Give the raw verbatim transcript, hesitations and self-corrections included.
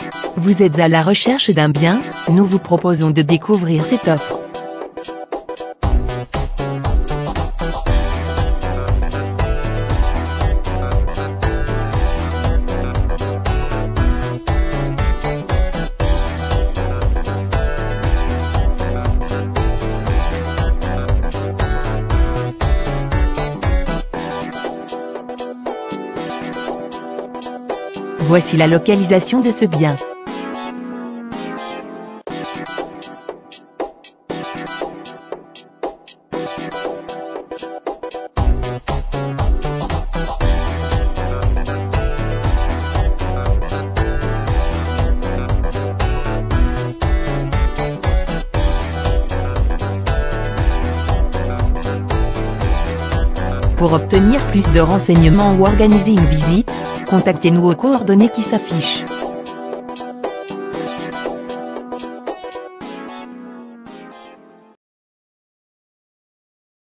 Vous êtes à la recherche d'un bien? Nous vous proposons de découvrir cette offre. Voici la localisation de ce bien. Pour obtenir plus de renseignements ou organiser une visite, contactez-nous aux coordonnées qui s'affichent.